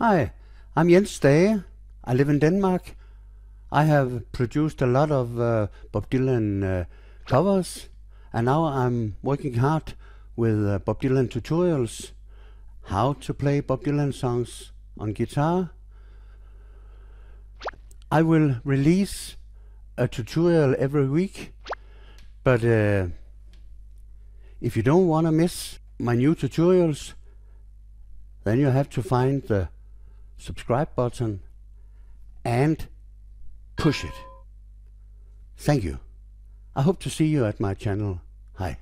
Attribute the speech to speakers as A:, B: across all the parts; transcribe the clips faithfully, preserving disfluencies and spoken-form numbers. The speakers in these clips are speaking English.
A: Hi, I'm Jens Stage. I live in Denmark. I have produced a lot of uh, Bob Dylan uh, covers, and now I'm working hard with uh, Bob Dylan tutorials, how to play Bob Dylan songs on guitar. I will release a tutorial every week, but uh, if you don't want to miss my new tutorials, then you have to find the subscribe button and push it. Thank you. I hope to see you at my channel. Hi.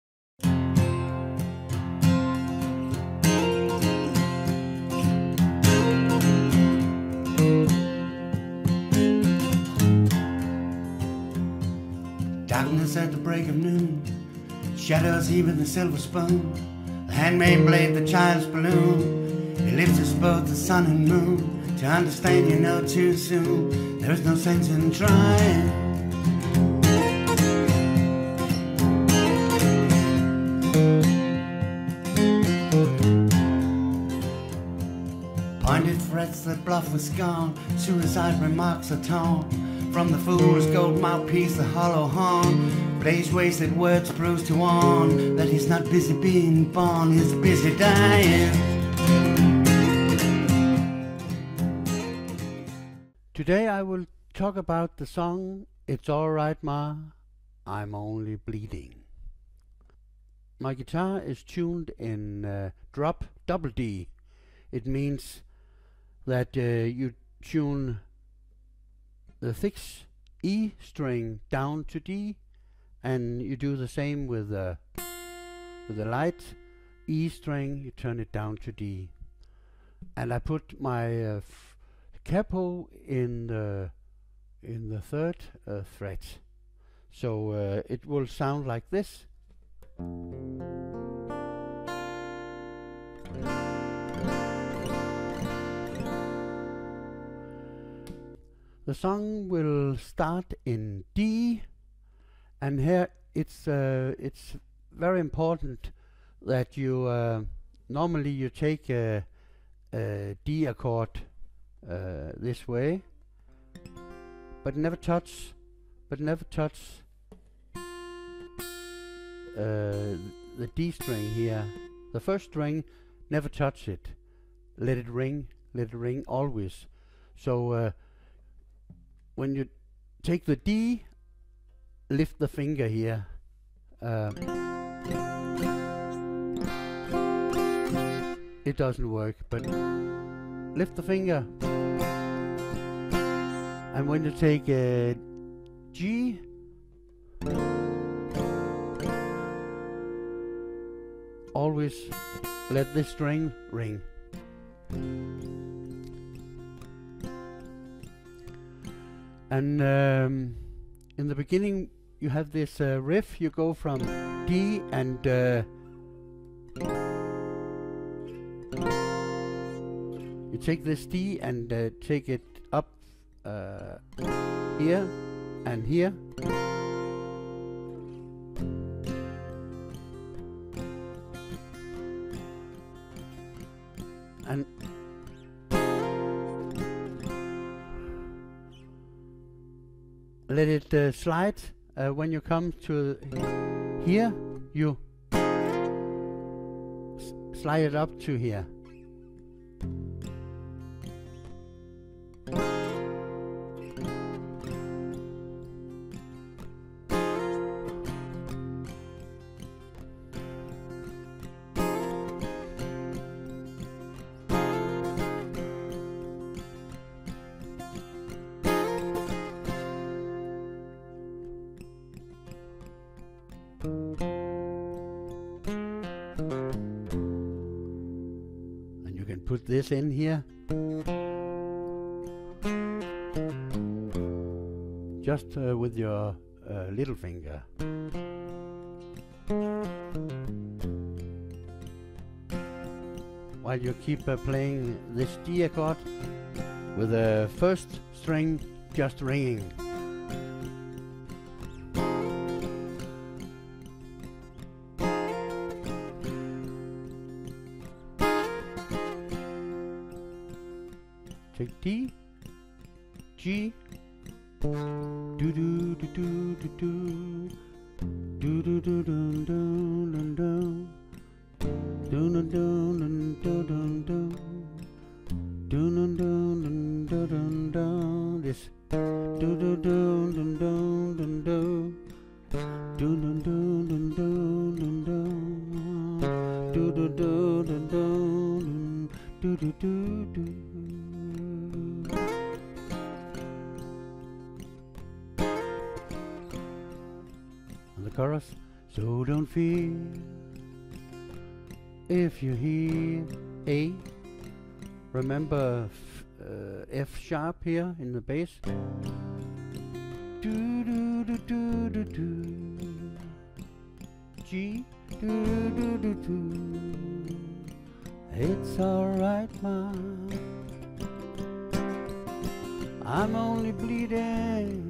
A: Darkness at the break of noon, shadows even the silver spoon, the handmade blade, the child's balloon. He lifts us both the sun and moon. To understand you know too soon, there's no sense in trying. Pointed threats that bluff with scorn, suicide remarks are torn from the fool's gold mouthpiece, the hollow horn. Blaze wasted words proves to warn that he's not busy being born, he's busy dying. Today I will talk about the song It's Alright Ma, I'm Only Bleeding. My guitar is tuned in uh, drop double D. It means that uh, you tune the sixth E string down to D, and you do the same with the with the light E string, you turn it down to D. And I put my uh, f capo in the in the third uh, fret, so uh, it will sound like this. The song will start in D, and here it's uh, it's very important that you uh, normally you take a, a D accord Uh, this way, but never touch, but never touch uh, the D string here. The first string, never touch it. Let it ring, let it ring always. So uh, when you take the D, lift the finger here. Uh, it doesn't work, but lift the finger. And when you take a G, always let this string ring. And um, in the beginning you have this uh, riff, you go from D and uh, you take this D and uh, take it up uh, here and here. And let it uh, slide. Uh, when you come to here, you s slide it up to here. And you can put this in here, just uh, with your uh, little finger. While you keep uh, playing this D chord with the first string just ringing. Take D, G, do do do do do do, do do do do do do, do do do do do do, do do do do do do. This do do do do do do do, do do do do do do do, do do do do do do do do do. The chorus. So don't fear if you hear A. Remember f, uh, F sharp here in the bass. Do do do do do do. G. Do do do do. It's alright, ma. I'm only bleeding.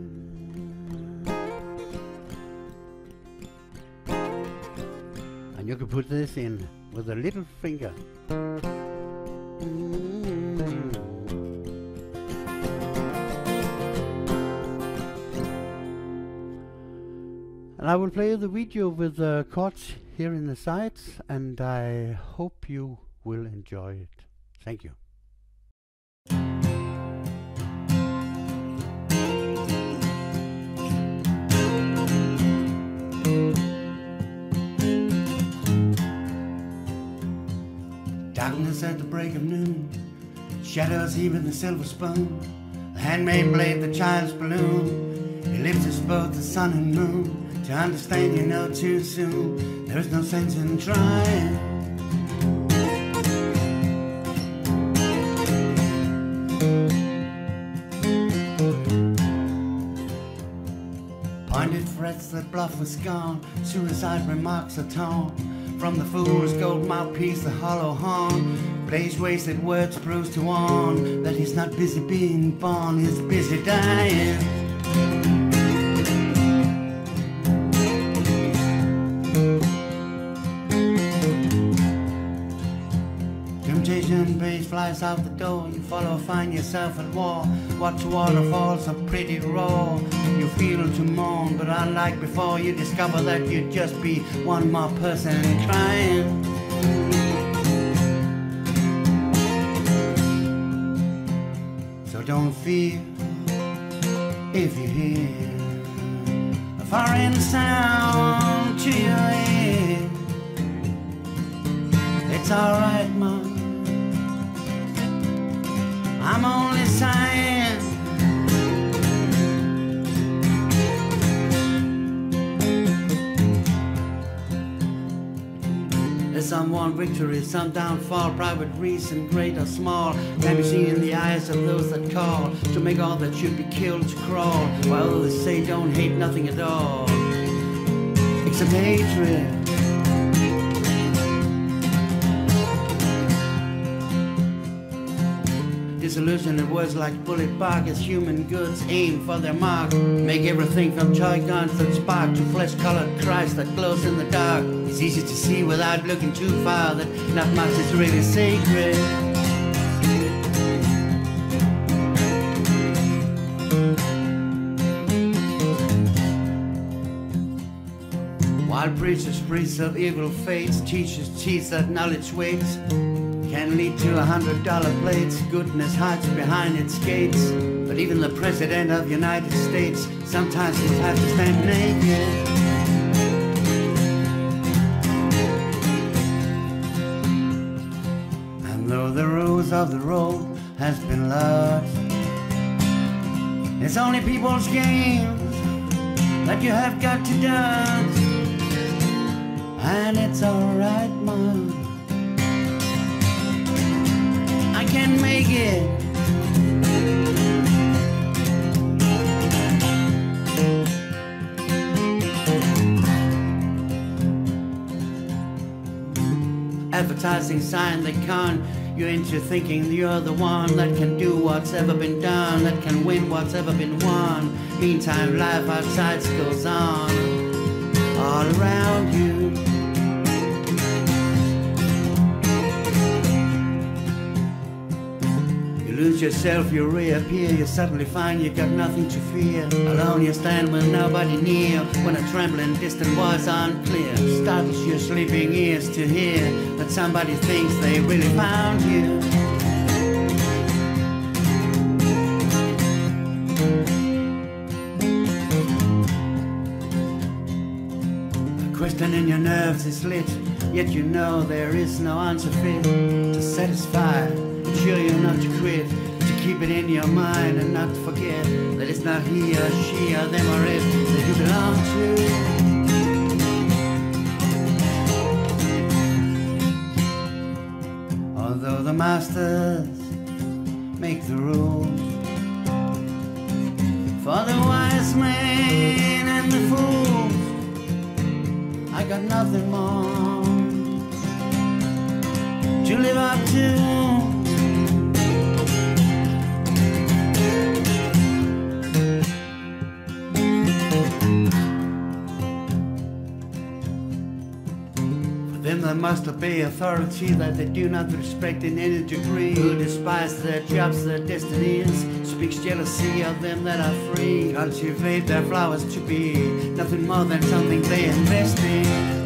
A: And you can put this in with a little finger. Mm. And I will play the video with the chords here in the sides, and I hope you will enjoy it. Thank you.
B: Darkness at the break of noon, shadows even the silver spoon, the handmade blade, the child's balloon, ellipses both the sun and moon. To understand you know too soon, there's no sense in trying. Pointed threats that bluff with scorn, suicide remarks are torn from the fool's gold mouthpiece, the hollow horn. Blaze wasted words proves to warn that he's not busy being born, he's busy dying. Temptation base flies out the door, you follow, find yourself at war. Watch waterfalls are pretty raw, you feel to mourn, but unlike before, you discover that you'd just be one more person crying. So don't fear if you hear a foreign sound to your ear. It's alright, Mom, I'm only sighing. Some won victory, some downfall, private reason, great or small, can be seen in the eyes of those that call to make all that should be killed to crawl, while others say don't hate nothing at all except hatred. Disillusion of words like bullet bark as human goods aim for their mark. Make everything from toy guns that spark to flesh-colored Christ that glows in the dark. It's easy to see without looking too far that not much is really sacred. While preachers preach of evil fates, teachers teach that knowledge waits, can lead to a hundred dollar plates. Goodness hides behind its gates, but even the President of the United States sometimes must have to stand naked. And though the rules of the road has been lost, it's only people's games that you have got to dance. And it's alright, Mom, I can make it. Advertising sign that con you into thinking you're the one that can do what's ever been done, that can win what's ever been won. Meantime, life outside goes on all around you. You lose yourself, you reappear. You suddenly find you got nothing to fear. Alone you stand with nobody near, when a trembling distant voice unclear startles your sleeping ears to hear that somebody thinks they really found you. A question in your nerves is lit, yet you know there is no answer fit to satisfy. Sure you're not to quit, but to keep it in your mind and not forget that it's not he or she or them or it that you belong to. Although the masters make the rules for the wise men and the fools, I got nothing more to live up to. There must obey authority that they do not respect in any degree, who despise their jobs, their destinies, speaks jealousy of them that are free, cultivate their flowers to be nothing more than something they invest in.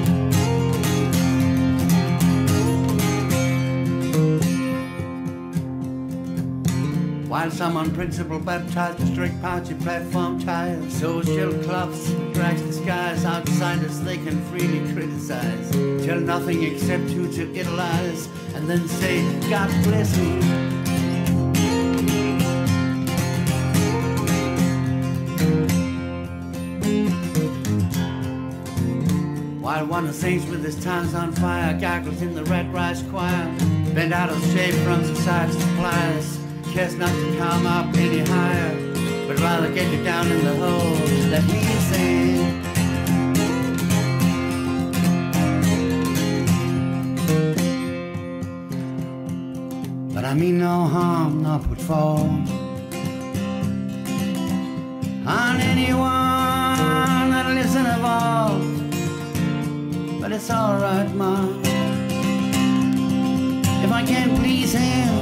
B: While some on principle baptized with strict party platform ties, social clubs drags the skies, outsiders they can freely criticize, tell nothing except who to idolize, and then say, God bless me. While one who sings with his tongues on fire gargles in the red rice choir, bent out of shape from society's pliers, cares not to come up any higher, but rather get you down in the hole that he's in. But I mean no harm, nor put fault on anyone that lives in a vault. But it's alright, ma, if I can't please him.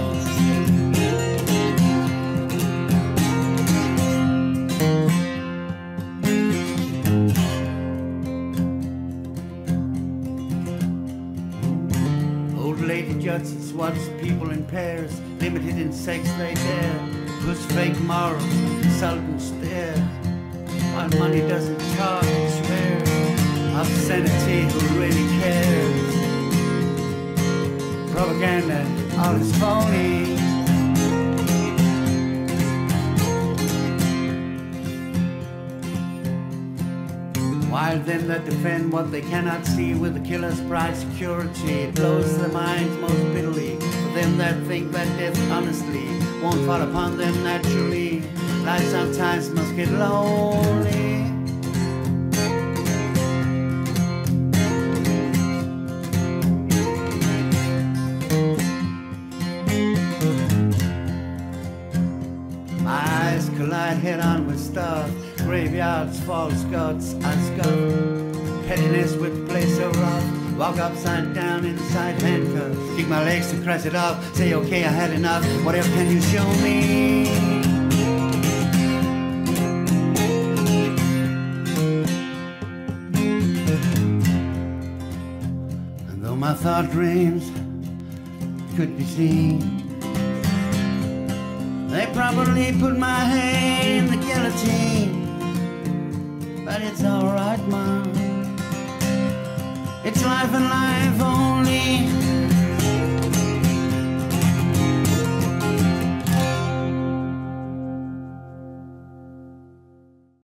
B: Judges watch people in pairs, limited in sex they dare, push fake morals, sultan stare, while money doesn't talk and swear, obscenity who really cares, propaganda all is phony. While them that defend what they cannot see with the killer's bright security, it blows their minds most bitterly. For them that think that death honestly won't fall upon them naturally, life sometimes must get lonely. My eyes collide head on with stuff, graveyards, false gods, I scuff, pettiness with place so rough, walk upside down inside handcuffs, kick my legs to cross it off, say okay I had enough, what else can you show me? And though my thought dreams could be seen, they probably put my head in the guillotine. But it's alright, ma, it's life and life only.